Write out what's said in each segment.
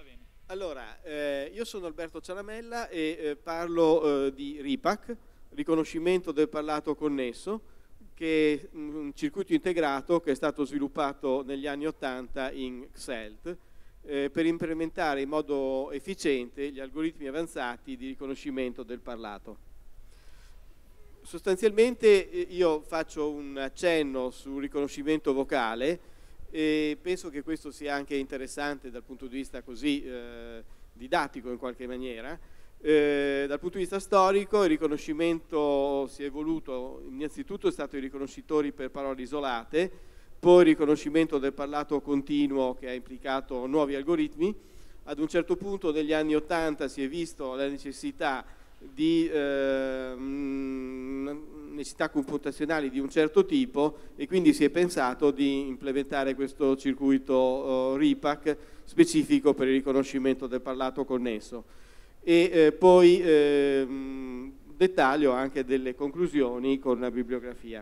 Allora, io sono Alberto Ciaramella e parlo di RIPAC, riconoscimento del parlato connesso, che è un circuito integrato che è stato sviluppato negli anni '80 in XELT per implementare in modo efficiente gli algoritmi avanzati di riconoscimento del parlato. Sostanzialmente io faccio un accenno sul riconoscimento vocale e penso che questo sia anche interessante dal punto di vista così didattico in qualche maniera. Dal punto di vista storico il riconoscimento si è evoluto, innanzitutto è stato i riconoscitori per parole isolate, poi il riconoscimento del parlato continuo che ha implicato nuovi algoritmi. Ad un certo punto negli anni '80 si è visto la necessità di necessità computazionali di un certo tipo e quindi si è pensato di implementare questo circuito RIPAC specifico per il riconoscimento del parlato connesso e poi dettaglio anche delle conclusioni con la bibliografia.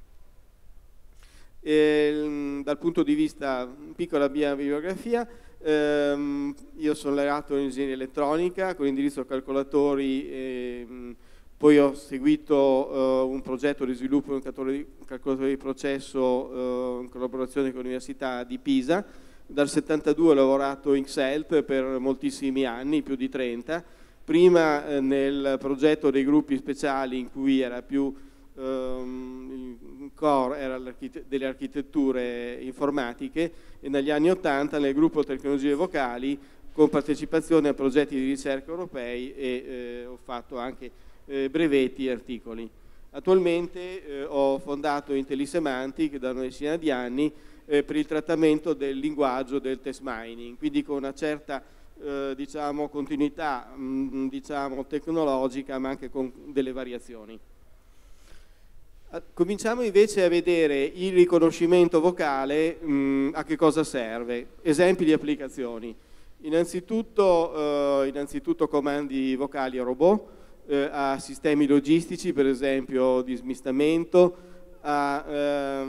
Dal punto di vista, piccola mia bibliografia, io sono laureato in ingegneria elettronica con indirizzo calcolatori, poi ho seguito un progetto di sviluppo di un calcolatore di processo in collaborazione con l'Università di Pisa. Dal 72 ho lavorato in XELT per moltissimi anni, più di 30, prima nel progetto dei gruppi speciali in cui era più il core era delle architetture informatiche e negli anni '80 nel gruppo tecnologie vocali con partecipazione a progetti di ricerca europei e ho fatto anche brevetti e articoli. Attualmente ho fondato Intellisemantic da una decina di anni per il trattamento del linguaggio del test mining, quindi con una certa diciamo, continuità diciamo, tecnologica ma anche con delle variazioni. Cominciamo invece a vedere il riconoscimento vocale a che cosa serve. Esempi di applicazioni. Innanzitutto comandi vocali a robot, a sistemi logistici, per esempio di smistamento, a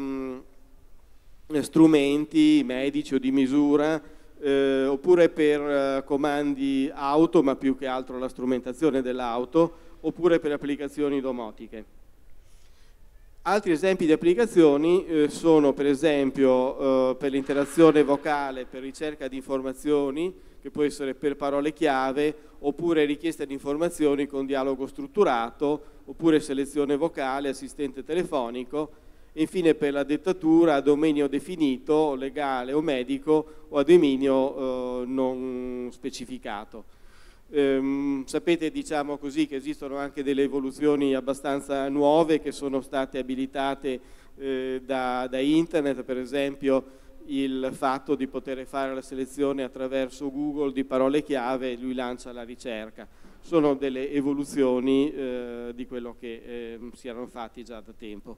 strumenti medici o di misura, oppure per comandi auto, ma più che altro la strumentazione dell'auto, oppure per applicazioni domotiche. Altri esempi di applicazioni sono per esempio per l'interazione vocale, per ricerca di informazioni, che può essere per parole chiave, oppure richiesta di informazioni con dialogo strutturato, oppure selezione vocale, assistente telefonico, e infine per la dettatura a dominio definito, legale o medico, o a dominio non specificato. Sapete, diciamo così, che esistono anche delle evoluzioni abbastanza nuove che sono state abilitate da internet, per esempio il fatto di poter fare la selezione attraverso Google di parole chiave e lui lancia la ricerca. Sono delle evoluzioni di quello che si erano fatti già da tempo.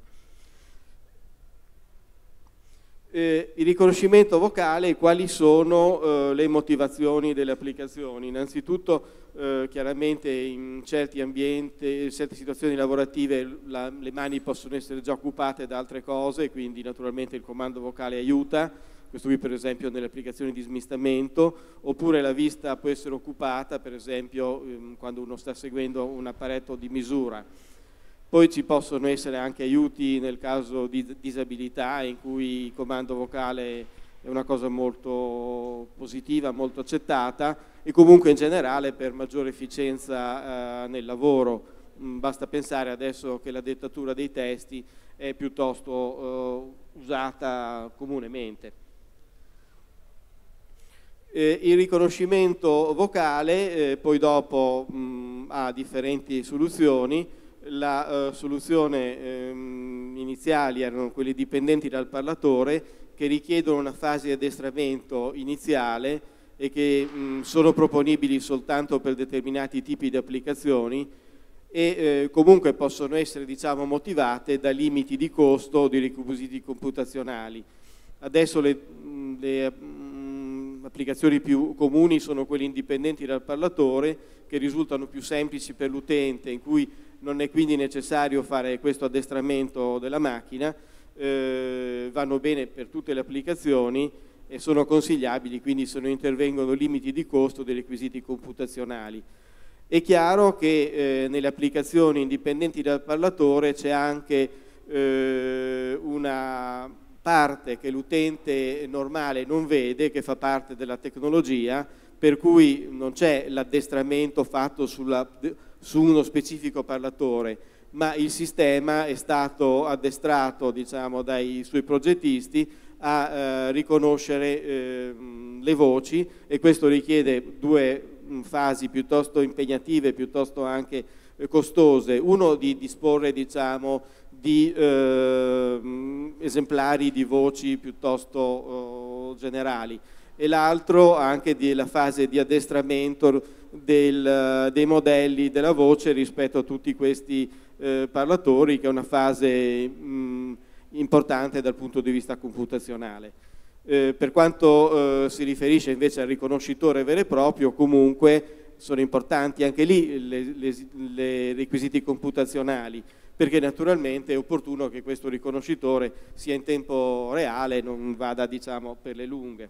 Il riconoscimento vocale, quali sono le motivazioni delle applicazioni? Innanzitutto chiaramente in certi ambienti, in certe situazioni lavorative le mani possono essere già occupate da altre cose, quindi naturalmente il comando vocale aiuta, questo qui per esempio nelle applicazioni di smistamento, oppure la vista può essere occupata per esempio quando uno sta seguendo un apparecchio di misura. Poi ci possono essere anche aiuti nel caso di disabilità in cui il comando vocale è una cosa molto positiva, molto accettata e comunque in generale per maggiore efficienza nel lavoro. Basta pensare adesso che la dettatura dei testi è piuttosto usata comunemente. Il riconoscimento vocale poi dopo ha differenti soluzioni. La soluzione iniziali erano quelle dipendenti dal parlatore che richiedono una fase di addestramento iniziale e che sono proponibili soltanto per determinati tipi di applicazioni e comunque possono essere diciamo, motivate da limiti di costo o di requisiti computazionali. Adesso le applicazioni più comuni sono quelle indipendenti dal parlatore che risultano più semplici per l'utente, in cui non è quindi necessario fare questo addestramento della macchina, vanno bene per tutte le applicazioni e sono consigliabili, quindi se non intervengono limiti di costo dei requisiti computazionali. È chiaro che nelle applicazioni indipendenti dal parlatore c'è anche una parte che l'utente normale non vede, che fa parte della tecnologia, per cui non c'è l'addestramento fatto su uno specifico parlatore, ma il sistema è stato addestrato, diciamo, dai suoi progettisti a riconoscere le voci, e questo richiede due fasi piuttosto impegnative, piuttosto anche costose. Uno, di disporre, diciamo, di esemplari di voci piuttosto generali, e l'altro anche della fase di addestramento dei modelli della voce rispetto a tutti questi parlatori, che è una fase importante dal punto di vista computazionale. Per quanto si riferisce invece al riconoscitore vero e proprio, comunque sono importanti anche lì i requisiti computazionali, perché naturalmente è opportuno che questo riconoscitore sia in tempo reale e non vada, diciamo, per le lunghe.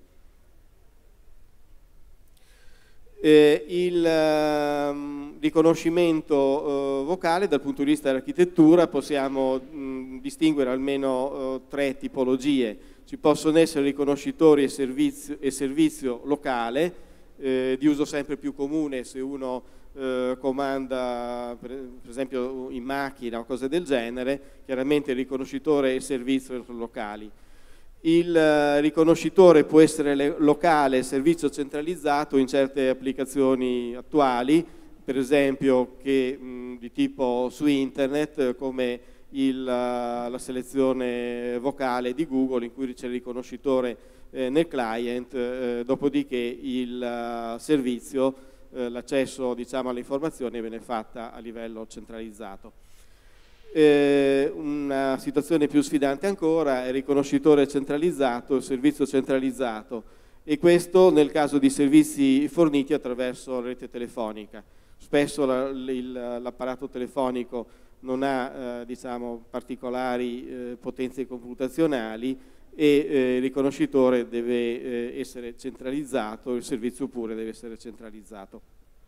Il riconoscimento vocale dal punto di vista dell'architettura possiamo distinguere almeno tre tipologie. Ci possono essere riconoscitori e servizio locale, di uso sempre più comune se uno comanda per esempio in macchina o cose del genere. Chiaramente il riconoscitore e servizio locali. Il riconoscitore può essere locale, servizio centralizzato in certe applicazioni attuali, per esempio di tipo su internet, come la selezione vocale di Google, in cui c'è il riconoscitore nel client, dopodiché il servizio, l'accesso, diciamo, alle informazioni viene fatta a livello centralizzato. Una situazione più sfidante ancora è il riconoscitore centralizzato, il servizio centralizzato, e questo nel caso di servizi forniti attraverso la rete telefonica. Spesso l'apparato telefonico non ha diciamo, particolari potenze computazionali, e il riconoscitore deve essere centralizzato, il servizio pure deve essere centralizzato.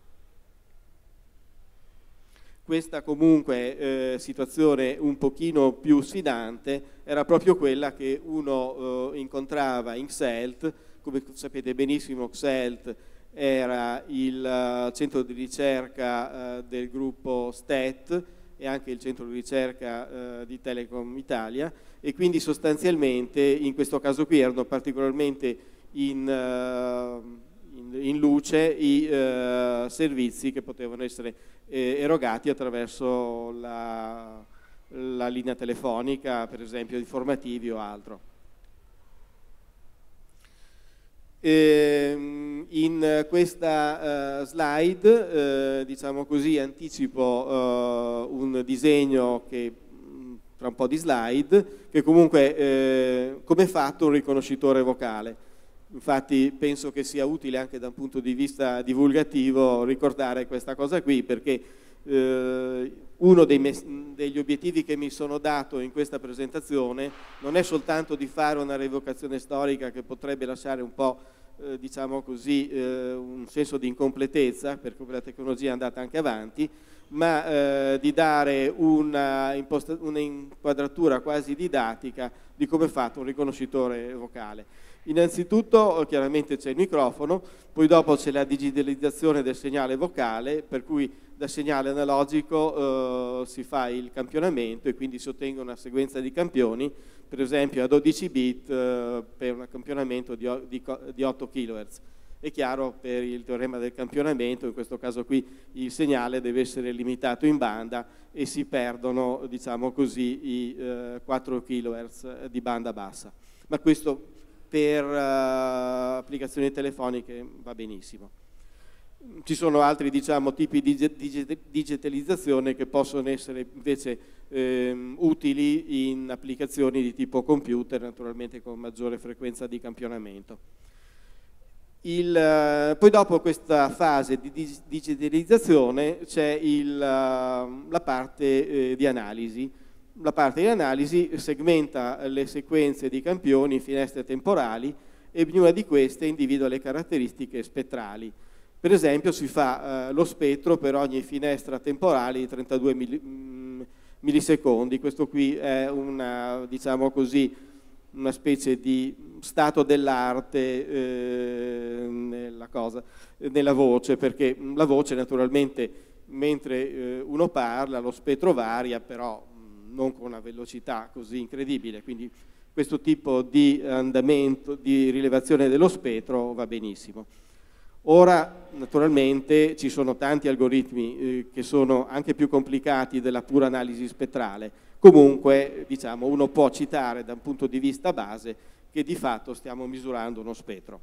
Questa comunque situazione un pochino più sfidante era proprio quella che uno incontrava in XELT. Come sapete benissimo, XELT era il centro di ricerca del gruppo STET e anche il centro di ricerca di Telecom Italia, e quindi sostanzialmente in questo caso qui erano particolarmente in luce i servizi che potevano essere erogati attraverso la linea telefonica, per esempio informativi o altro. In questa slide, diciamo così, anticipo un disegno che tra un po' di slide, che comunque come è fatto un riconoscitore vocale. Infatti penso che sia utile anche da un punto di vista divulgativo ricordare questa cosa qui, perché uno degli obiettivi che mi sono dato in questa presentazione non è soltanto di fare una rievocazione storica che potrebbe lasciare un po' diciamo così un senso di incompletezza, perché la tecnologia è andata anche avanti, ma di dare una inquadratura quasi didattica di come è fatto un riconoscitore vocale. Innanzitutto chiaramente c'è il microfono, poi dopo c'è la digitalizzazione del segnale vocale, per cui da segnale analogico si fa il campionamento e quindi si ottenga una sequenza di campioni, per esempio a 12 bit per un campionamento di 8 kHz. È chiaro, per il teorema del campionamento, in questo caso qui il segnale deve essere limitato in banda e si perdono, diciamo così, i 4 kHz di banda bassa. Ma questo per applicazioni telefoniche va benissimo. Ci sono altri, diciamo, tipi di digitalizzazione che possono essere invece utili in applicazioni di tipo computer, naturalmente con maggiore frequenza di campionamento. Poi dopo questa fase di digitalizzazione c'è la parte di analisi. La parte di analisi segmenta le sequenze di campioni in finestre temporali e ognuna di queste individua le caratteristiche spettrali. Per esempio si fa lo spettro per ogni finestra temporale di 32 millisecondi. Questo qui è una, diciamo così, una specie di stato dell'arte nella voce, perché la voce naturalmente mentre uno parla lo spettro varia, però non con una velocità così incredibile, quindi questo tipo di andamento, di rilevazione dello spettro va benissimo. Ora naturalmente ci sono tanti algoritmi che sono anche più complicati della pura analisi spettrale. Comunque, diciamo, uno può citare da un punto di vista base che di fatto stiamo misurando uno spettro.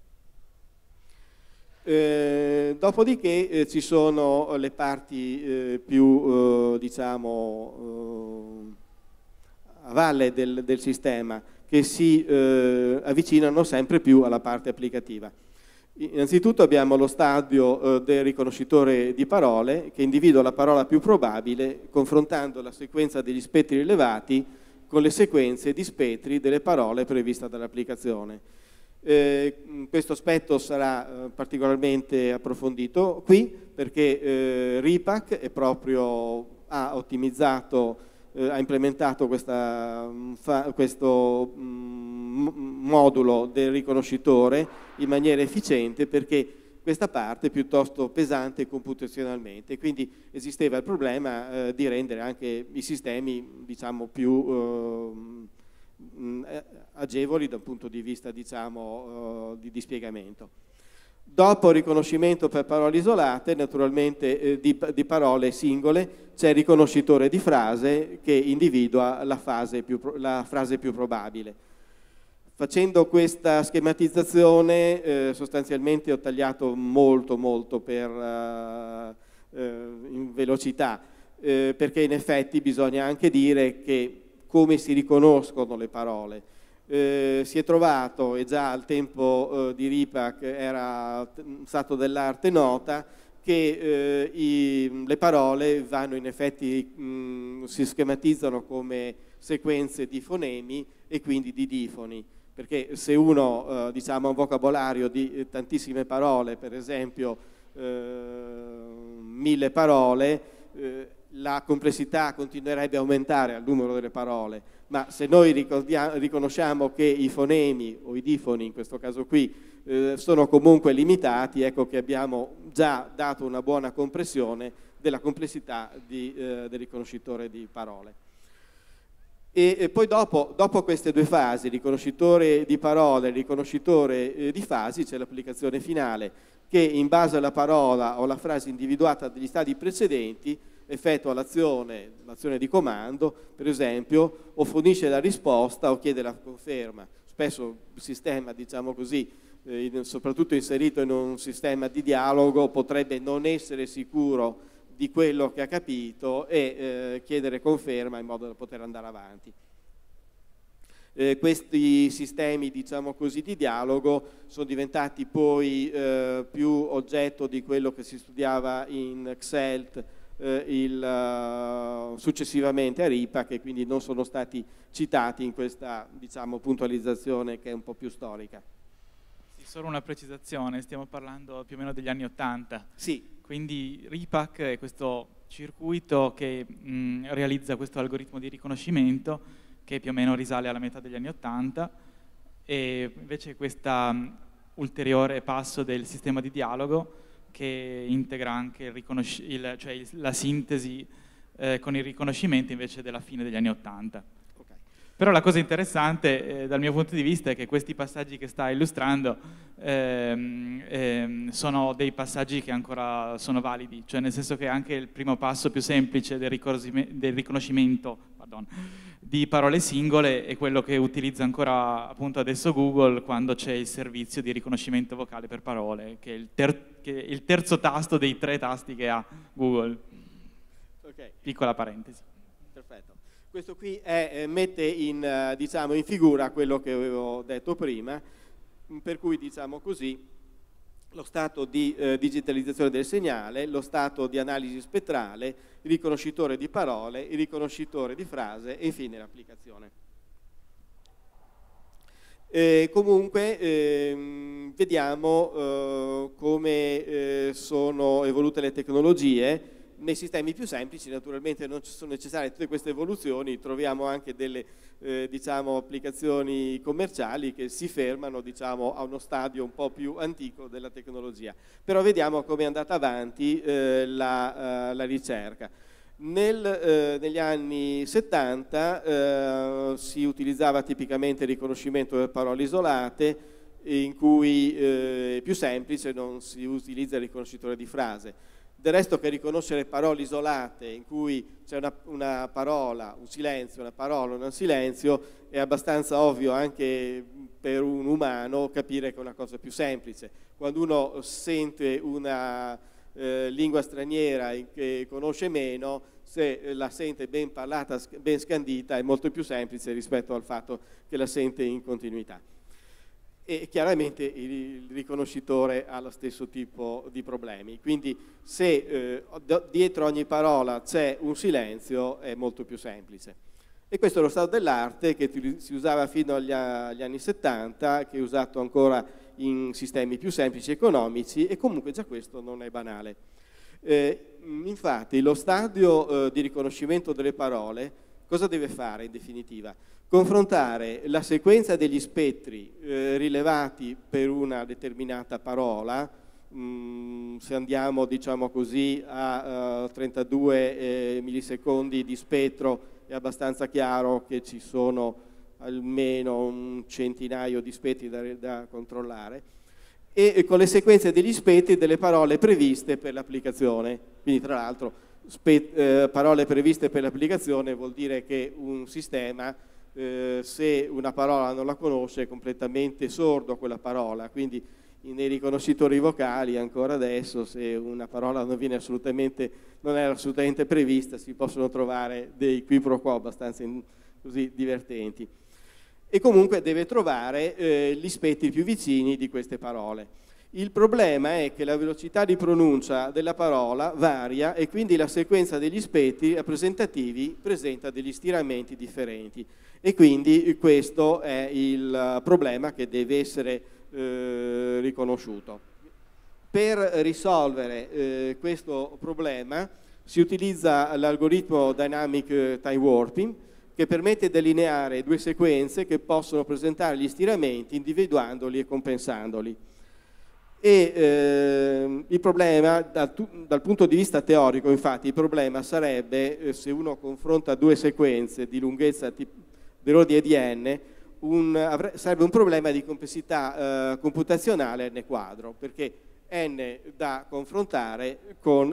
Dopodiché ci sono le parti più, diciamo, a valle del sistema, che si avvicinano sempre più alla parte applicativa. Innanzitutto abbiamo lo stadio del riconoscitore di parole, che individua la parola più probabile confrontando la sequenza degli spettri rilevati con le sequenze di spettri delle parole previste dall'applicazione. Questo aspetto sarà particolarmente approfondito qui, perché RIPAC è proprio, ha ottimizzato, ha implementato questo modulo del riconoscitore in maniera efficiente, perché questa parte è piuttosto pesante computazionalmente, quindi esisteva il problema di rendere anche i sistemi, diciamo, più agevoli dal punto di vista, diciamo, di dispiegamento. Dopo il riconoscimento per parole isolate, naturalmente di parole singole, c'è il riconoscitore di frase che individua la frase più probabile. Facendo questa schematizzazione sostanzialmente ho tagliato molto in velocità, perché in effetti bisogna anche dire che come si riconoscono le parole. Si è trovato, e già al tempo di RIPAC era stato dell'arte nota, che le parole vanno in effetti, si schematizzano come sequenze di fonemi e quindi di difoni, perché se uno diciamo ha un vocabolario di tantissime parole, per esempio 1000 parole, la complessità continuerebbe a aumentare al numero delle parole, ma se noi riconosciamo che i fonemi o i difoni, in questo caso qui, sono comunque limitati, ecco che abbiamo già dato una buona compressione della complessità del riconoscitore di parole. E poi dopo queste due fasi, riconoscitore di parole e riconoscitore di fasi, c'è l'applicazione finale che in base alla parola o alla frase individuata dagli stadi precedenti effettua l'azione di comando, per esempio, o fornisce la risposta o chiede la conferma. Spesso il sistema, diciamo così, soprattutto inserito in un sistema di dialogo, potrebbe non essere sicuro di quello che ha capito e chiedere conferma in modo da poter andare avanti. Questi sistemi, diciamo così, di dialogo sono diventati poi più oggetto di quello che si studiava in XELT successivamente a RIPAC, e quindi non sono stati citati in questa, diciamo, puntualizzazione che è un po' più storica. Sì, solo una precisazione, stiamo parlando più o meno degli anni '80. Sì. Quindi RIPAC è questo circuito che realizza questo algoritmo di riconoscimento che più o meno risale alla metà degli anni '80, e invece questo ulteriore passo del sistema di dialogo che integra anche la sintesi con il riconoscimento invece della fine degli anni '80. Okay. Però la cosa interessante dal mio punto di vista è che questi passaggi che sta illustrando sono dei passaggi che ancora sono validi, cioè nel senso che anche il primo passo più semplice del riconoscimento di parole singole è quello che utilizza ancora appunto adesso Google quando c'è il servizio di riconoscimento vocale per parole, che è il terzo tasto dei 3 tasti che ha Google. Okay. Piccola parentesi. Perfetto. Questo qui mette in figura quello che avevo detto prima, per cui, diciamo così, lo stato di digitalizzazione del segnale, lo stato di analisi spettrale, il riconoscitore di parole, il riconoscitore di frase e infine l'applicazione. Comunque vediamo come sono evolute le tecnologie. Nei sistemi più semplici naturalmente non ci sono necessarie tutte queste evoluzioni, troviamo anche delle diciamo, applicazioni commerciali che si fermano diciamo, a uno stadio un po' più antico della tecnologia. Però vediamo come è andata avanti la ricerca. Negli anni 70 si utilizzava tipicamente il riconoscimento delle parole isolate, in cui è più semplice, non si utilizza il riconoscitore di frase. Del resto che riconoscere parole isolate in cui c'è una parola, un silenzio, una parola, un silenzio, è abbastanza ovvio anche per un umano capire che è una cosa più semplice. Quando uno sente una lingua straniera che conosce meno, se la sente ben parlata, ben scandita, è molto più semplice rispetto al fatto che la sente in continuità. E chiaramente il riconoscitore ha lo stesso tipo di problemi. Quindi se dietro ogni parola c'è un silenzio è molto più semplice. E questo è lo stato dell'arte che si usava fino agli anni 70, che è usato ancora in sistemi più semplici e economici, e comunque già questo non è banale. Infatti lo stadio di riconoscimento delle parole cosa deve fare in definitiva? Confrontare la sequenza degli spettri rilevati per una determinata parola, se andiamo diciamo così a 32 millisecondi di spettro è abbastanza chiaro che ci sono almeno un centinaio di spettri da controllare, e con le sequenze degli spettri delle parole previste per l'applicazione. Quindi tra l'altro parole previste per l'applicazione vuol dire che un sistema se una parola non la conosce è completamente sordo a quella parola, quindi nei riconoscitori vocali ancora adesso se una parola non era assolutamente prevista si possono trovare dei qui pro quo abbastanza così divertenti. E comunque deve trovare gli spettri più vicini di queste parole. Il problema è che la velocità di pronuncia della parola varia e quindi la sequenza degli spettri rappresentativi presenta degli stiramenti differenti, e quindi questo è il problema che deve essere riconosciuto. Per risolvere questo problema si utilizza l'algoritmo Dynamic Time Warping, che permette di delineare due sequenze che possono presentare gli stiramenti individuandoli e compensandoli. E il problema dal punto di vista teorico, infatti, il problema sarebbe se uno confronta due sequenze di lunghezza dell'ordine di n, sarebbe un problema di complessità computazionale n quadro, perché n da confrontare con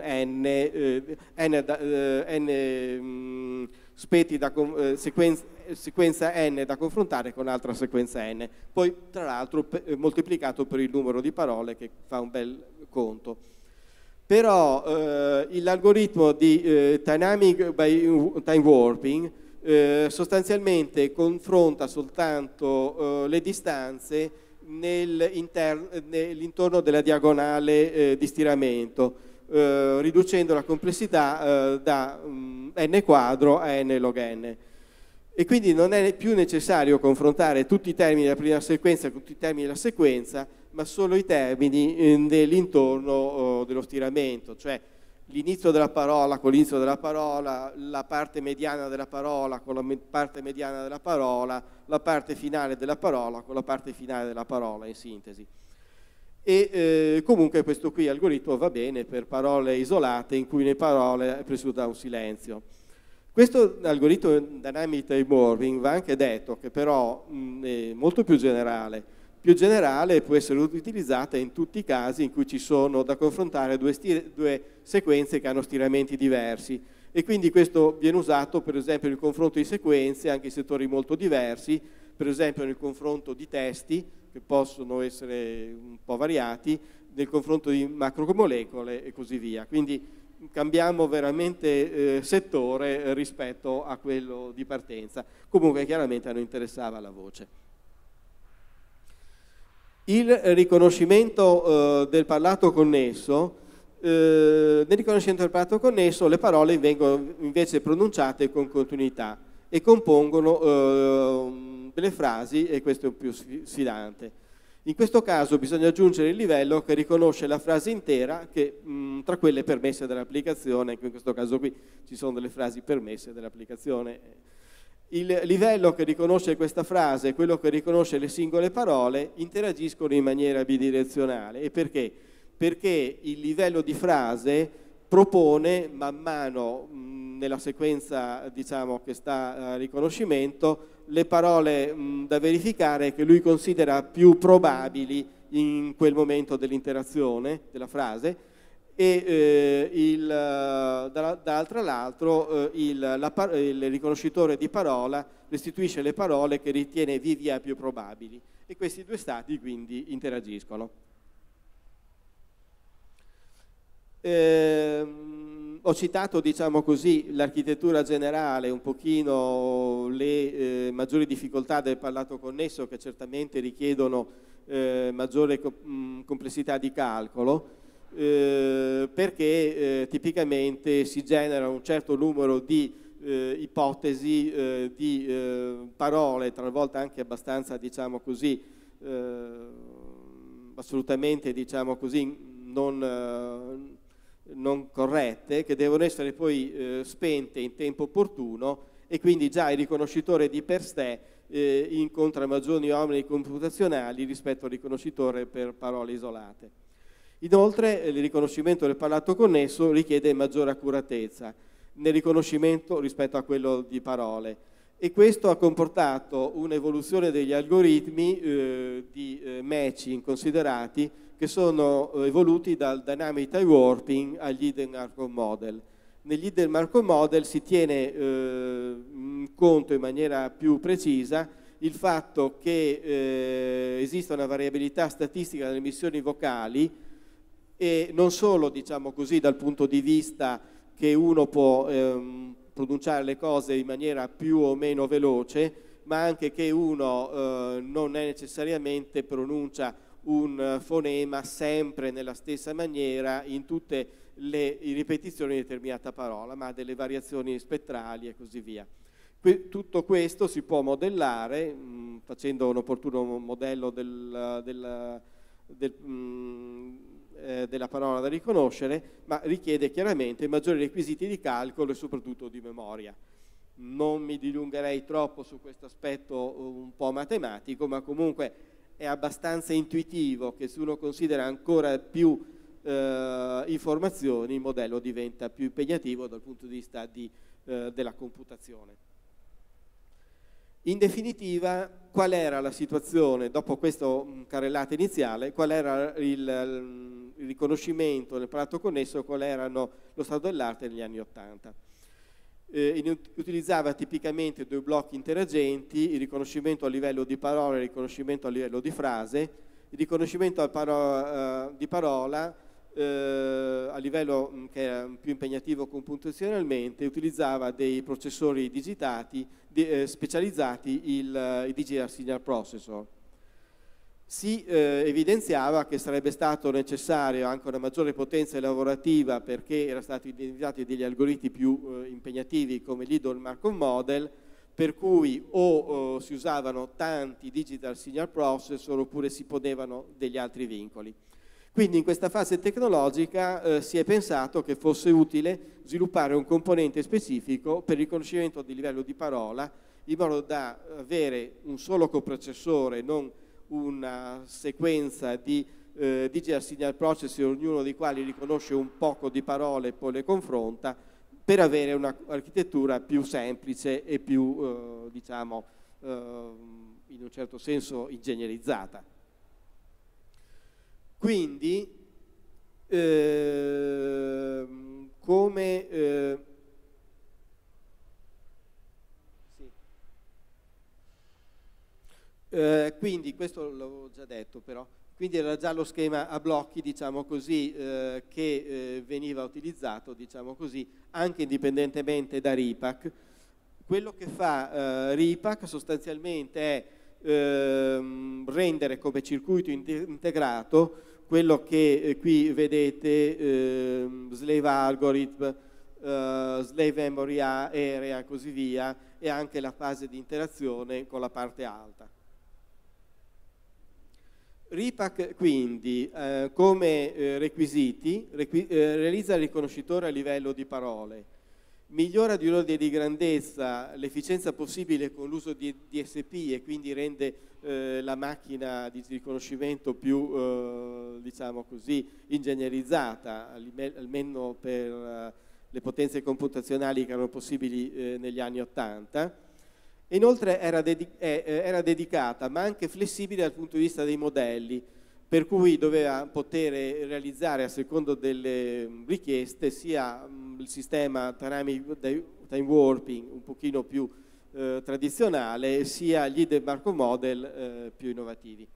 spetti da sequenza n da confrontare con altra sequenza n, poi tra l'altro moltiplicato per il numero di parole, che fa un bel conto. Però l'algoritmo di Dynamic Time Warping sostanzialmente confronta soltanto le distanze nell'intorno della diagonale di stiramento, riducendo la complessità da n quadro a n log n. E quindi non è più necessario confrontare tutti i termini della prima sequenza con tutti i termini della sequenza, ma solo i termini nell'intorno dello stiramento, cioè l'inizio della parola con l'inizio della parola, la parte mediana della parola con la parte mediana della parola, la parte finale della parola con la parte finale della parola, in sintesi. E comunque questo qui algoritmo va bene per parole isolate in cui nelle parole è preceduto un silenzio. Questo algoritmo Dynamic Time Warping va anche detto che però è molto più generale. Più generale può essere utilizzata in tutti i casi in cui ci sono da confrontare due sequenze che hanno stiramenti diversi, e quindi questo viene usato per esempio nel confronto di sequenze anche in settori molto diversi, per esempio nel confronto di testi che possono essere un po' variati, nel confronto di macromolecole e così via. Quindi cambiamo veramente settore rispetto a quello di partenza. Comunque chiaramente a noi interessava la voce. Il riconoscimento del parlato connesso, nel riconoscimento del parlato connesso le parole vengono invece pronunciate con continuità e compongono delle frasi, e questo è più sfidante. In questo caso bisogna aggiungere il livello che riconosce la frase intera tra quelle permesse dall'applicazione, in questo caso qui ci sono delle frasi permesse dall'applicazione. Il livello che riconosce questa frase e quello che riconosce le singole parole interagiscono in maniera bidirezionale. E perché? Perché il livello di frase propone man mano nella sequenza, diciamo, che sta a riconoscimento le parole da verificare che lui considera più probabili in quel momento dell'interazione della frase, e dall'altro lato il riconoscitore di parola restituisce le parole che ritiene via più probabili, e questi due stati quindi interagiscono. Ho citato, diciamo così, l'architettura generale, un pochino le maggiori difficoltà del parlato connesso, che certamente richiedono maggiore complessità di calcolo, perché tipicamente si genera un certo numero di ipotesi, di parole, talvolta anche abbastanza, diciamo così, assolutamente, diciamo così, non corrette, che devono essere poi spente in tempo opportuno, e quindi già il riconoscitore di per sé incontra maggiori oneri computazionali rispetto al riconoscitore per parole isolate. Inoltre il riconoscimento del parlato connesso richiede maggiore accuratezza nel riconoscimento rispetto a quello di parole, e questo ha comportato un'evoluzione degli algoritmi di matching considerati, che sono evoluti dal Dynamic Type Warping agli Hidden Markov Model. Negli Hidden Markov Model si tiene in conto in maniera più precisa il fatto che esiste una variabilità statistica nelle emissioni vocali, e non solo, diciamo così, dal punto di vista che uno può pronunciare le cose in maniera più o meno veloce, ma anche che uno non è necessariamente pronuncia un fonema sempre nella stessa maniera in tutte le ripetizioni di determinata parola, ma delle variazioni spettrali e così via. Tutto questo si può modellare facendo un opportuno modello della parola da riconoscere, ma richiede chiaramente maggiori requisiti di calcolo e soprattutto di memoria. Non mi dilungherei troppo su questo aspetto un po' matematico, ma comunque è abbastanza intuitivo che se uno considera ancora più informazioni, il modello diventa più impegnativo dal punto di vista della computazione. In definitiva, qual era la situazione dopo questa carrellata iniziale? Qual era il riconoscimento nel parlato connesso? Qual erano lo stato dell'arte negli anni '80? Utilizzava tipicamente due blocchi interagenti: il riconoscimento a livello di parola e il riconoscimento a livello di frase. Il riconoscimento di parola a livello che era più impegnativo computazionalmente utilizzava dei processori digitati specializzati, i Digital Signal Processor. Si evidenziava che sarebbe stato necessario anche una maggiore potenza lavorativa, perché erano stati identificati degli algoritmi più impegnativi come l'Hidden Markov Model, per cui o si usavano tanti Digital Signal Processor oppure si ponevano degli altri vincoli. Quindi in questa fase tecnologica si è pensato che fosse utile sviluppare un componente specifico per il riconoscimento di livello di parola, in modo da avere un solo coprocessore, non una sequenza di Digital Signal Processor, ognuno dei quali riconosce un poco di parole e poi le confronta, per avere un'architettura più semplice e più, diciamo, in un certo senso ingegnerizzata. Quindi, quindi questo l'avevo già detto, però, quindi era già lo schema a blocchi, diciamo così, che veniva utilizzato, diciamo così, anche indipendentemente da RIPAC. Quello che fa RIPAC sostanzialmente è rendere come circuito integrato quello che qui vedete, slave algorithm, slave memory area e così via, e anche la fase di interazione con la parte alta. RIPAC quindi come requisiti realizza il riconoscitore a livello di parole, migliora di ordine di grandezza l'efficienza possibile con l'uso di DSP e quindi rende la macchina di riconoscimento più diciamo così ingegnerizzata, almeno per le potenze computazionali che erano possibili negli anni '80. Inoltre era dedicata ma anche flessibile dal punto di vista dei modelli, per cui doveva poter realizzare a secondo delle richieste sia il sistema time warping un pochino più tradizionale, sia gli hidden Markov model più innovativi.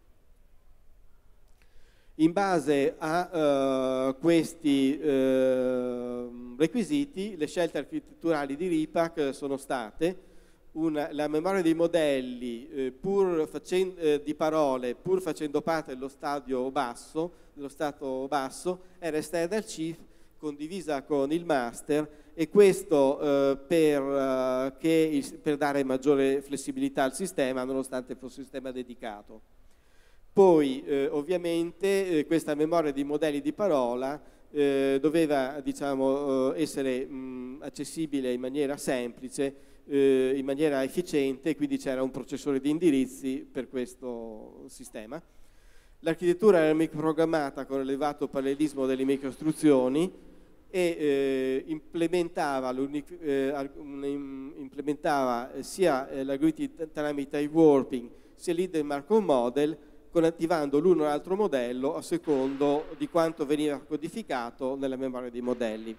In base a questi requisiti, le scelte architetturali di RIPAC sono state la memoria dei modelli di parole, pur facendo parte dello stato basso, era esterna al CIF, condivisa con il master, e questo per dare maggiore flessibilità al sistema, nonostante fosse un sistema dedicato. Poi ovviamente questa memoria di modelli di parola doveva, diciamo, essere accessibile in maniera semplice, in maniera efficiente, quindi c'era un processore di indirizzi per questo sistema. L'architettura era microprogrammata con elevato parallelismo delle microistruzioni e implementava sia l'algoritmo Dynamic Time Warping sia l'hidden Markov model, attivando l'uno o l'altro modello a secondo di quanto veniva codificato nella memoria dei modelli.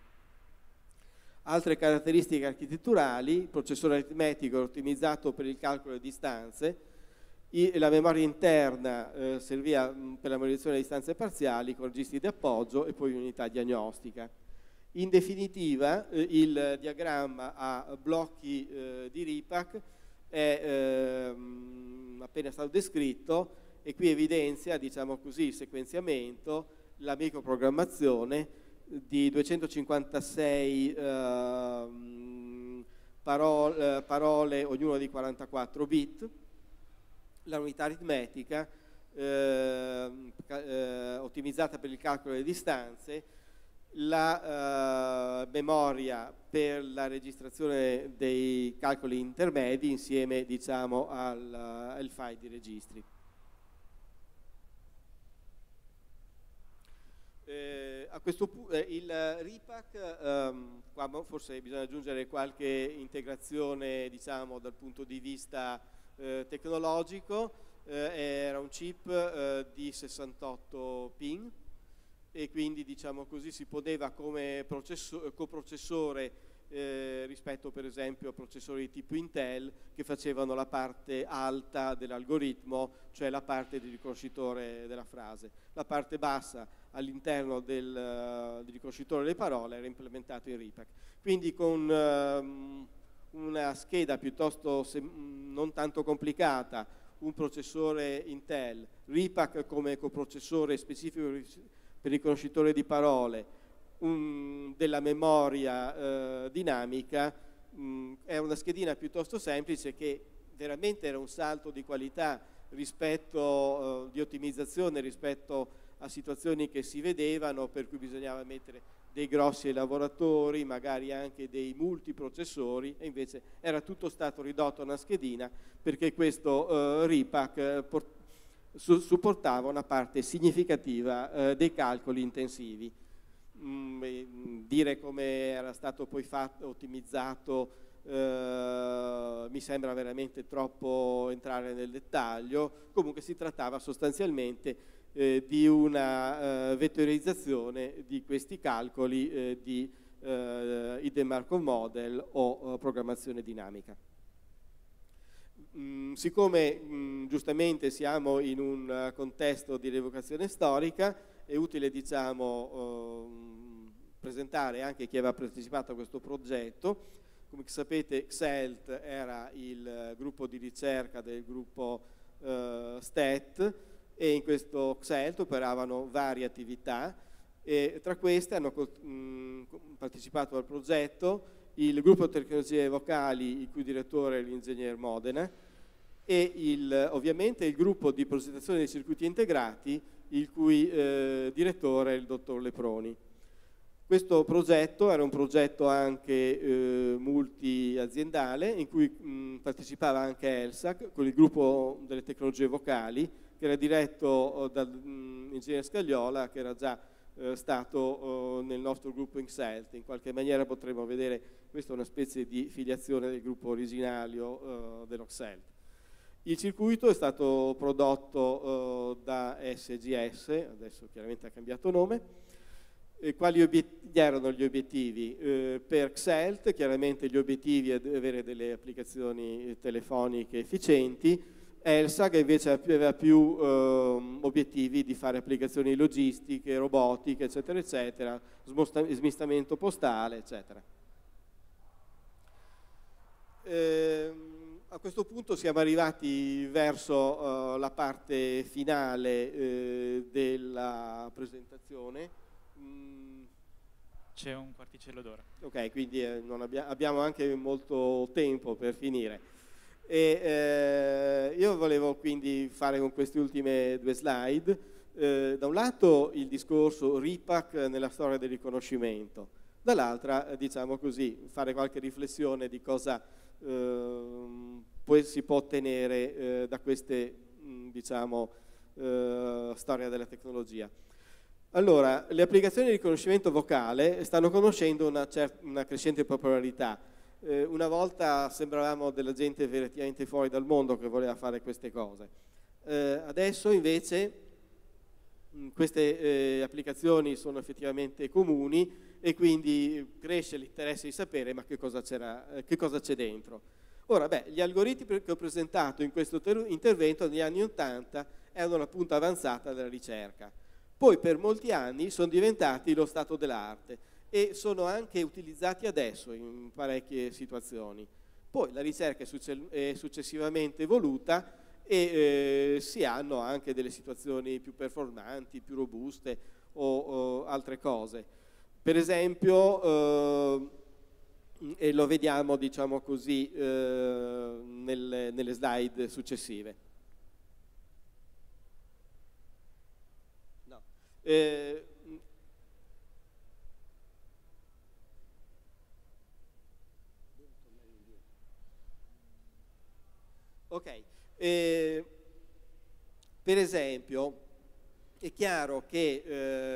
Altre caratteristiche architetturali: il processore aritmetico ottimizzato per il calcolo di distanze, la memoria interna serviva per la memorizzazione di distanze parziali con registri di appoggio e poi unità diagnostica. In definitiva, il diagramma a blocchi di RIPAC è appena stato descritto, e qui evidenzia, diciamo così, il sequenziamento, la microprogrammazione di 256 parole, ognuna di 44 bit, la unità aritmetica ottimizzata per il calcolo delle distanze, la memoria per la registrazione dei calcoli intermedi insieme, diciamo, al file di registri. A questo punto il RIPAC, qua forse bisogna aggiungere qualche integrazione, diciamo, dal punto di vista tecnologico. Era un chip di 68 pin e quindi, diciamo così, si poneva come coprocessore rispetto per esempio a processori di tipo Intel che facevano la parte alta dell'algoritmo, cioè la parte di riconoscitore della frase. La parte bassa all'interno del riconoscitore delle parole era implementato in RIPAC. Quindi con una scheda piuttosto non tanto complicata, un processore Intel, RIPAC come coprocessore specifico per il riconoscitore di parole, della memoria dinamica, è una schedina piuttosto semplice che veramente era un salto di qualità rispetto di ottimizzazione rispetto a situazioni che si vedevano, per cui bisognava mettere dei grossi lavoratori, magari anche dei multiprocessori, e invece era tutto stato ridotto a una schedina perché questo RIPAC supportava una parte significativa dei calcoli intensivi. Dire come era stato poi fatto, ottimizzato, mi sembra veramente troppo entrare nel dettaglio. Comunque si trattava sostanzialmente di una vettorizzazione di questi calcoli di hidden Markov model o programmazione dinamica. Siccome giustamente siamo in un contesto di rievocazione storica, è utile, diciamo, presentare anche chi aveva partecipato a questo progetto. Come sapete, XELT era il gruppo di ricerca del gruppo STET, e in questo XELT operavano varie attività. E tra queste hanno partecipato al progetto il gruppo tecnologie vocali, il cui direttore è l'ingegner Modena, e ovviamente il gruppo di progettazione dei circuiti integrati, il cui direttore è il dottor Leproni. Questo progetto era un progetto anche multiaziendale, in cui partecipava anche ELSAC con il gruppo delle tecnologie vocali, che era diretto dall'ingegnere Scagliola, che era già stato nel nostro gruppo INXELT. In qualche maniera potremmo vedere questa è una specie di filiazione del gruppo originario dell'OXELT. Il circuito è stato prodotto da SGS, adesso chiaramente ha cambiato nome. Quali erano gli obiettivi? Per XELT chiaramente gli obiettivi è avere delle applicazioni telefoniche efficienti. ELSAC invece aveva più obiettivi di fare applicazioni logistiche, robotiche, eccetera, eccetera, smistamento postale, eccetera. A questo punto siamo arrivati verso la parte finale della presentazione. C'è un quarticello d'ora. Ok, quindi abbiamo anche molto tempo per finire. Io volevo quindi fare con queste ultime due slide, da un lato il discorso RIPAC nella storia del riconoscimento, dall'altra, diciamo così, fare qualche riflessione di cosa poi si può ottenere da queste, diciamo, storia della tecnologia. Allora, le applicazioni di riconoscimento vocale stanno conoscendo una crescente popolarità. Una volta sembravamo della gente veramente fuori dal mondo che voleva fare queste cose. Adesso invece queste applicazioni sono effettivamente comuni e quindi cresce l'interesse di sapere ma che cosa c'è dentro. Ora, gli algoritmi che ho presentato in questo intervento negli anni 80 erano la punta avanzata della ricerca. Poi per molti anni sono diventati lo stato dell'arte e sono anche utilizzati adesso in parecchie situazioni. Poi la ricerca è successivamente evoluta e si hanno anche delle situazioni più performanti, più robuste o altre cose. Per esempio, e lo vediamo, diciamo così, nelle slide successive. Ok, per esempio è chiaro che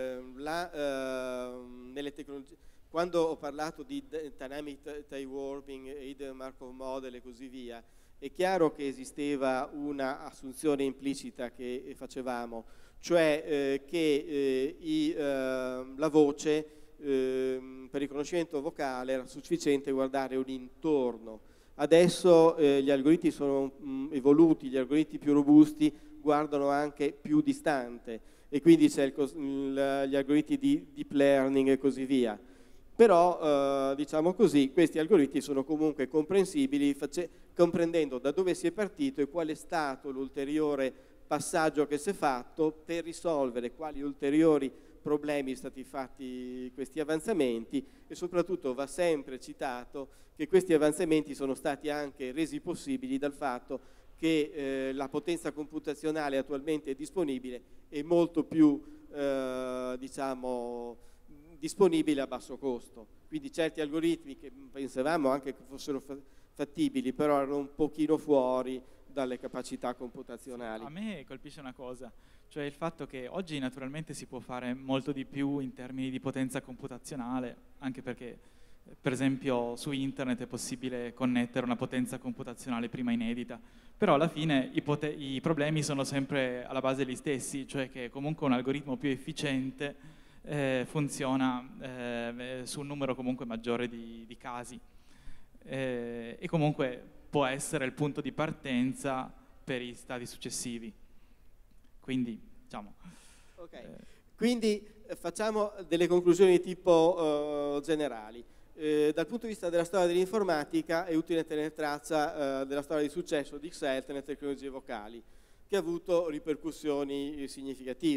nelle tecnologie, quando ho parlato di Dynamic Tail Warping, Hidden Markov Model e così via, è chiaro che esisteva una assunzione implicita che facevamo, cioè che la voce per riconoscimento vocale era sufficiente guardare un intorno. Adesso gli algoritmi sono evoluti, gli algoritmi più robusti guardano anche più distante e quindi c'è gli algoritmi di deep learning e così via. Però, diciamo così, questi algoritmi sono comunque comprensibili comprendendo da dove si è partito e qual è stato l'ulteriore passaggio che si è fatto per risolvere quali ulteriori problemi sono stati fatti questi avanzamenti e soprattutto va sempre citato che questi avanzamenti sono stati anche resi possibili dal fatto che la potenza computazionale attualmente disponibile è molto più, diciamo, disponibile a basso costo. Quindi certi algoritmi che pensavamo anche che fossero fattibili, però erano un pochino fuori dalle capacità computazionali. A me colpisce una cosa, cioè il fatto che oggi naturalmente si può fare molto di più in termini di potenza computazionale, anche perché per esempio su internet è possibile connettere una potenza computazionale prima inedita, però alla fine i problemi sono sempre alla base gli stessi, cioè che comunque un algoritmo più efficiente funziona su un numero comunque maggiore di casi e comunque può essere il punto di partenza per i stadi successivi. Quindi, diciamo... Okay. Quindi facciamo delle conclusioni di tipo generali. Dal punto di vista della storia dell'informatica è utile tenere traccia della storia di successo di XELT nelle tecnologie vocali, che ha avuto ripercussioni significative.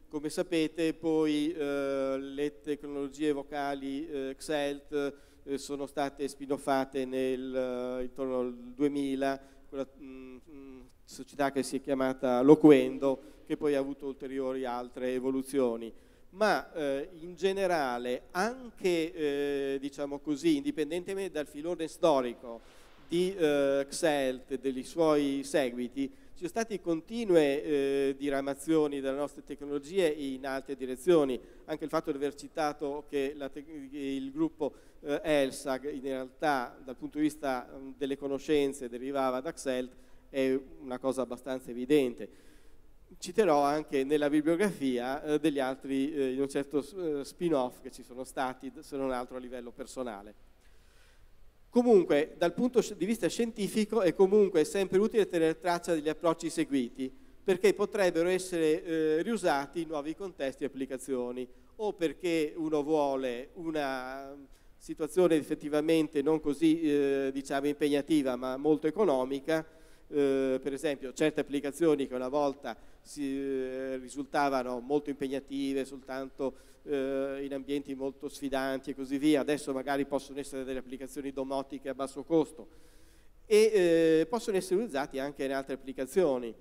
Come sapete poi le tecnologie vocali Xelt sono state spin-offate intorno al 2000, quella società che si è chiamata Loquendo, che poi ha avuto ulteriori altre evoluzioni. Ma in generale, anche diciamo così, indipendentemente dal filone storico di Xelt e dei suoi seguiti, ci sono state continue diramazioni delle nostre tecnologie in altre direzioni. Anche il fatto di aver citato che il gruppo ELSAG in realtà dal punto di vista delle conoscenze derivava da Xelt è una cosa abbastanza evidente. Citerò anche nella bibliografia degli altri, in un certo spin-off che ci sono stati, se non altro a livello personale. Comunque, dal punto di vista scientifico è comunque sempre utile tenere traccia degli approcci seguiti, perché potrebbero essere riusati in nuovi contesti e applicazioni, o perché uno vuole una situazione effettivamente non così diciamo impegnativa, ma molto economica. Per esempio certe applicazioni che una volta risultavano molto impegnative soltanto in ambienti molto sfidanti e così via, adesso magari possono essere delle applicazioni domotiche a basso costo e possono essere utilizzati anche in altre applicazioni.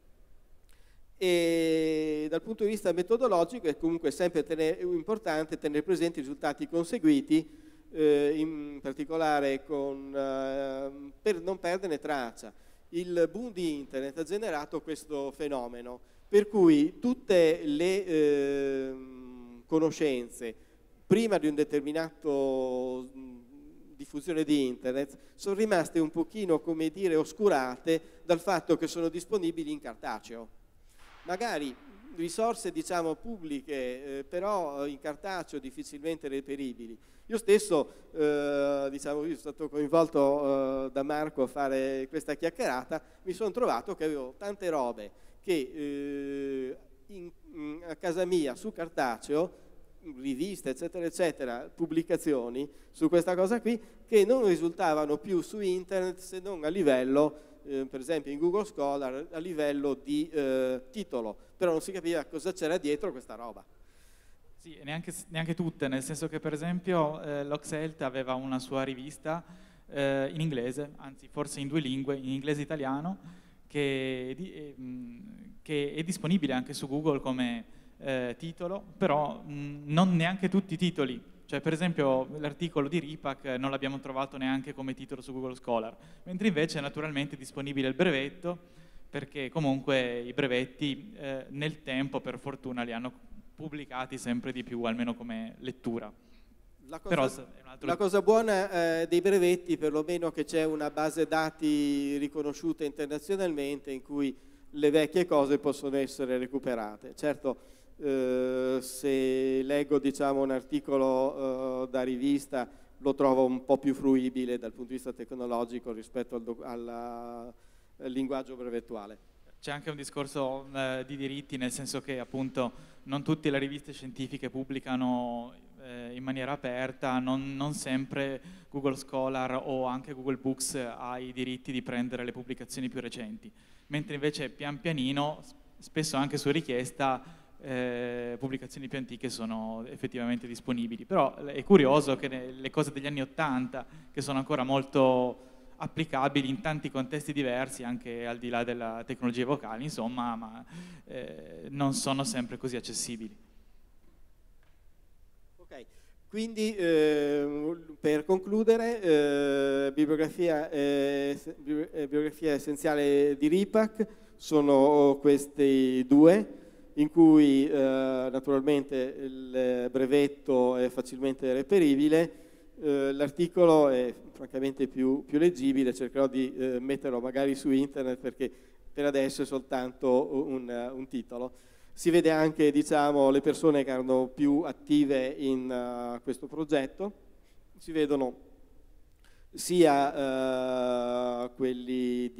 E dal punto di vista metodologico è comunque sempre importante tenere presenti i risultati conseguiti, in particolare per non perderne traccia. Il boom di Internet ha generato questo fenomeno, per cui tutte le conoscenze prima di un determinato diffusione di Internet sono rimaste un pochino, come dire, oscurate dal fatto che sono disponibili in cartaceo. Magari risorse, diciamo, pubbliche, però in cartaceo difficilmente reperibili. Io stesso, diciamo, io sono stato coinvolto da Marco a fare questa chiacchierata, mi sono trovato che avevo tante robe che a casa mia su cartaceo, riviste eccetera eccetera, pubblicazioni su questa cosa qui, che non risultavano più su internet se non a livello, per esempio in Google Scholar, a livello di titolo, però non si capiva cosa c'era dietro questa roba. Sì, neanche tutte, nel senso che per esempio l'Oxelt aveva una sua rivista in inglese, anzi forse in 2 lingue, in inglese e italiano, che è disponibile anche su Google come titolo, però non neanche tutti i titoli. Cioè per esempio l'articolo di Ripak non l'abbiamo trovato neanche come titolo su Google Scholar, mentre invece è naturalmente disponibile il brevetto, perché comunque i brevetti nel tempo per fortuna li hanno pubblicati sempre di più, almeno come lettura. La cosa buona dei brevetti, perlomeno, che c'è una base dati riconosciuta internazionalmente in cui le vecchie cose possono essere recuperate. Certo, se leggo, diciamo, un articolo da rivista lo trovo un po' più fruibile dal punto di vista tecnologico rispetto al linguaggio brevettuale. C'è anche un discorso di diritti, nel senso che appunto non tutte le riviste scientifiche pubblicano in maniera aperta, non sempre Google Scholar o anche Google Books ha i diritti di prendere le pubblicazioni più recenti, mentre invece pian pianino, spesso anche su richiesta, pubblicazioni più antiche sono effettivamente disponibili. Però è curioso che le cose degli anni '80, che sono ancora molto applicabili in tanti contesti diversi, anche al di là della tecnologia vocale, insomma, ma non sono sempre così accessibili. Ok, quindi per concludere, bibliografia essenziale di Ripak sono questi 2, in cui naturalmente il brevetto è facilmente reperibile. L'articolo è francamente più leggibile, cercherò di metterlo magari su internet perché per adesso è soltanto un titolo. Si vede anche, diciamo, le persone che erano più attive in questo progetto, si vedono sia quelli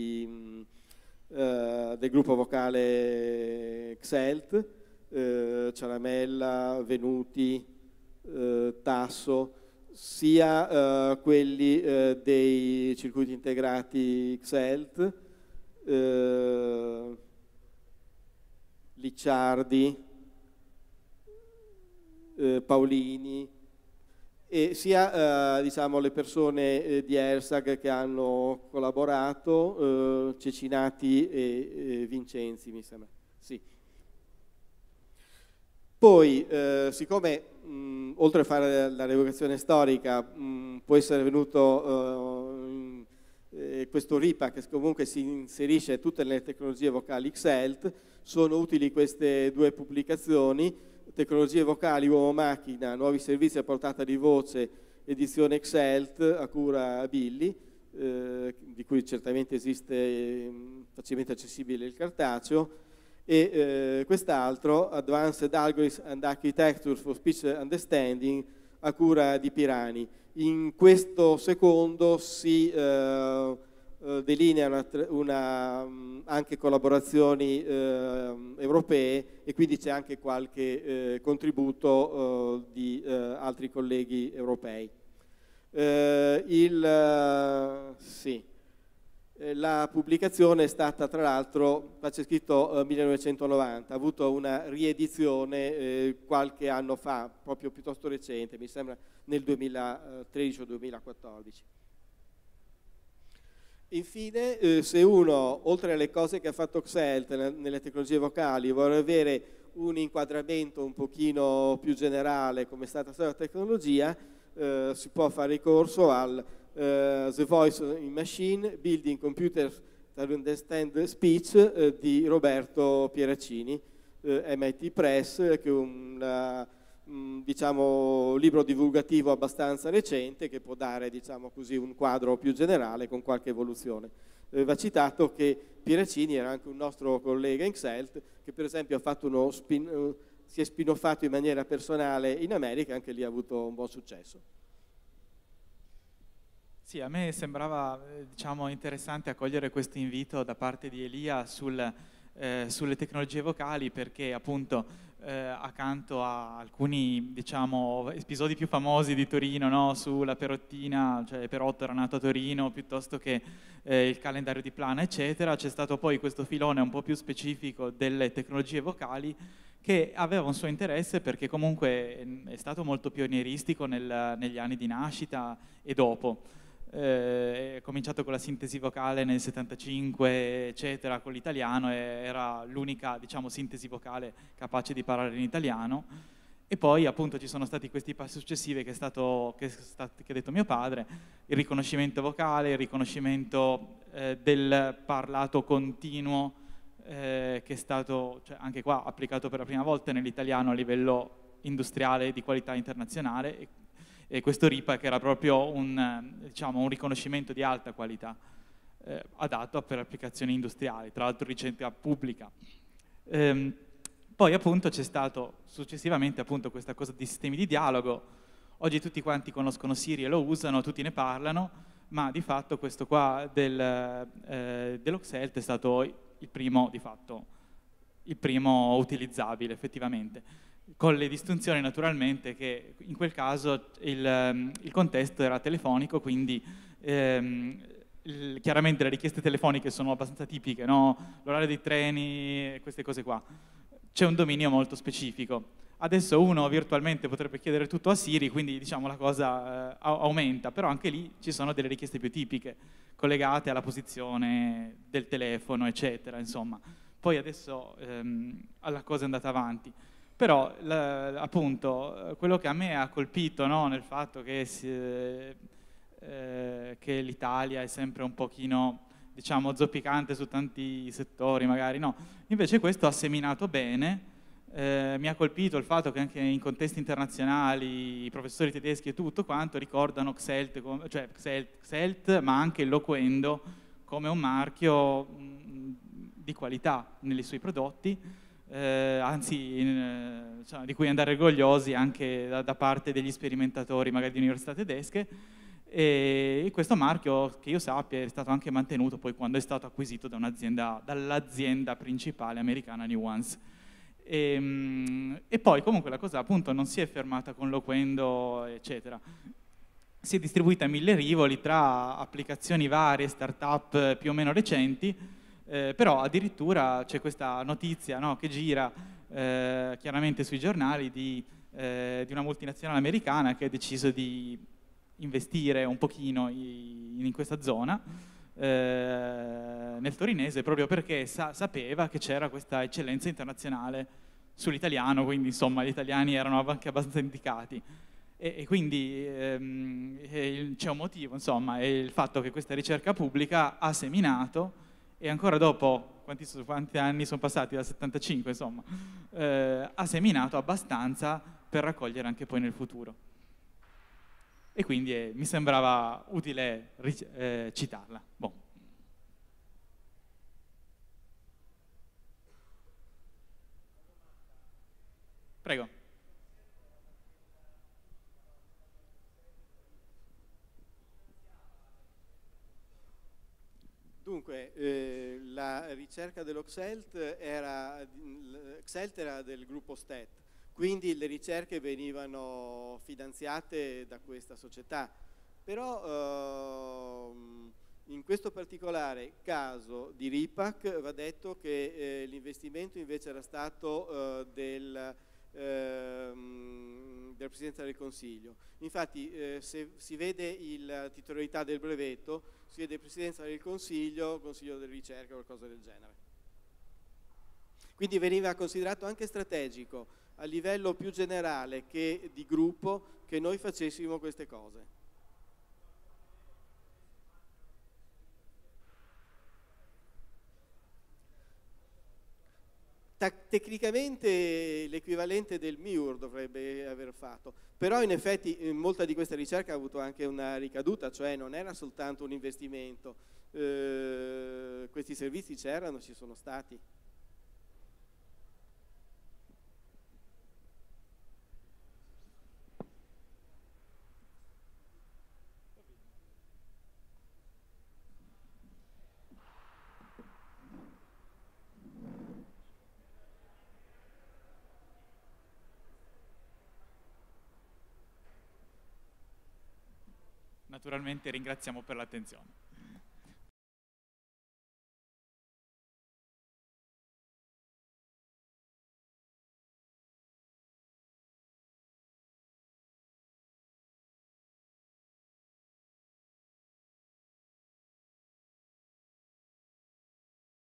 del gruppo vocale Xelt, Ciaramella, Venuti, Tasso, sia quelli dei circuiti integrati Xelt, Licciardi, Paolini, e sia diciamo, le persone di ERSAG che hanno collaborato, Cecinati e Vincenzi, mi sembra. Sì. Poi, siccome oltre a fare la rievocazione storica, può essere venuto questo RIPA, che comunque si inserisce tutte le tecnologie vocali XHealth, sono utili queste due pubblicazioni: Tecnologie vocali uomo-macchina, nuovi servizi a portata di voce, edizione XHealth a cura Billy, di cui certamente esiste facilmente accessibile il cartaceo, e quest'altro, Advanced Algorithms and Architecture for Speech Understanding, a cura di Pirani. In questo secondo si delinea anche collaborazioni europee, e quindi c'è anche qualche contributo di altri colleghi europei. La pubblicazione è stata, tra l'altro, c'è scritto 1990, ha avuto una riedizione qualche anno fa, proprio piuttosto recente, mi sembra nel 2013 o 2014. Infine, se uno, oltre alle cose che ha fatto XHealth nelle tecnologie vocali, vuole avere un inquadramento un pochino più generale come è stata la tecnologia, si può fare ricorso al The Voice in Machine, Building Computers that Understand Speech di Roberto Pieraccini, MIT Press, che è un diciamo, libro divulgativo abbastanza recente che può dare, diciamo così, un quadro più generale con qualche evoluzione. Va citato che Pieraccini era anche un nostro collega in XHealth, che per esempio ha fatto si è spinoffato in maniera personale in America, anche lì ha avuto un buon successo. Sì, a me sembrava diciamo, interessante accogliere questo invito da parte di Elia sulle tecnologie vocali, perché appunto accanto a alcuni diciamo, episodi più famosi di Torino, no? Sulla Perottina, cioè Perotto era nato a Torino, piuttosto che il calendario di Plana, eccetera, c'è stato poi questo filone un po' più specifico delle tecnologie vocali, che aveva un suo interesse perché comunque è stato molto pionieristico negli anni di nascita e dopo. È cominciato con la sintesi vocale nel 75, eccetera, con l'italiano, era l'unica, diciamo, sintesi vocale capace di parlare in italiano, e poi appunto ci sono stati questi passi successivi che ha detto mio padre: il riconoscimento vocale, il riconoscimento del parlato continuo, che è stato, cioè, anche qua applicato per la prima volta nell'italiano a livello industriale di qualità internazionale, e questo RIPA, che era proprio diciamo, un riconoscimento di alta qualità, adatto per applicazioni industriali, tra l'altro ricerca pubblica. Poi appunto c'è stato successivamente appunto questa cosa di sistemi di dialogo. Oggi tutti quanti conoscono Siri e lo usano, tutti ne parlano, ma di fatto questo qua dello XHealth è stato il primo, di fatto, il primo utilizzabile effettivamente, con le distinzioni naturalmente che in quel caso il contesto era telefonico, quindi chiaramente le richieste telefoniche sono abbastanza tipiche, no? L'orario dei treni, queste cose qua. C'è un dominio molto specifico. Adesso uno virtualmente potrebbe chiedere tutto a Siri, quindi diciamo la cosa aumenta, però anche lì ci sono delle richieste più tipiche, collegate alla posizione del telefono, eccetera, insomma. Poi adesso la cosa è andata avanti. Però appunto quello che a me ha colpito, no, nel fatto che l'Italia è sempre un pochino, diciamo, zoppicante su tanti settori, magari no, invece questo ha seminato bene. Mi ha colpito il fatto che anche in contesti internazionali i professori tedeschi e tutto quanto ricordano XHealth, ma anche Loquendo come un marchio di qualità nei suoi prodotti. Anzi di cui andare orgogliosi anche da parte degli sperimentatori magari di università tedesche, e questo marchio, che io sappia, è stato anche mantenuto poi quando è stato acquisito dall'azienda principale americana Nuance. E poi comunque la cosa appunto non si è fermata con Loquendo eccetera, si è distribuita a 1000 rivoli tra applicazioni varie, start-up più o meno recenti. Però addirittura c'è questa notizia, no, che gira chiaramente sui giornali di di una multinazionale americana che ha deciso di investire un pochino in questa zona, nel torinese, proprio perché sapeva che c'era questa eccellenza internazionale sull'italiano, quindi insomma gli italiani erano anche abbastanza indicati. E quindi c'è un motivo, insomma, è il fatto che questa ricerca pubblica ha seminato, e ancora dopo, quanti anni sono passati, dal 75, insomma, ha seminato abbastanza per raccogliere anche poi nel futuro. E quindi mi sembrava utile citarla. Bon. Prego. Dunque, la ricerca dell'Oxelt era del gruppo STET, quindi le ricerche venivano finanziate da questa società, però in questo particolare caso di RIPAC va detto che l'investimento invece era stato della Presidenza del Consiglio. Infatti se si vede la titolarità del brevetto, si vede Presidenza del Consiglio, Consiglio della Ricerca o qualcosa del genere. Quindi veniva considerato anche strategico a livello più generale che di gruppo che noi facessimo queste cose. Tecnicamente l'equivalente del MIUR dovrebbe aver fatto, però in effetti molta di questa ricerca ha avuto anche una ricaduta, cioè non era soltanto un investimento, questi servizi c'erano, ci sono stati. Naturalmente ringraziamo per l'attenzione.